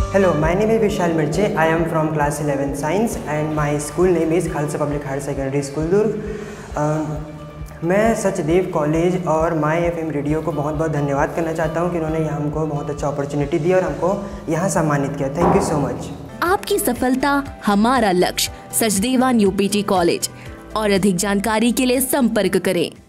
Hello, my name is Vishal Mirche. I am from class 11 science and my school name is Khalsa Public Higher Secondary School दुर्ग। मैं Sachdev college और माई FM radio को बहुत बहुत धन्यवाद करना चाहता हूं कि उन्होंने हमको बहुत अच्छा अपॉर्चुनिटी दी और हमको यहां सम्मानित किया। Thank you so much. आपकी सफलता हमारा लक्ष्य। Sachdevan UPT college. और अधिक जानकारी के लिए संपर्क करें।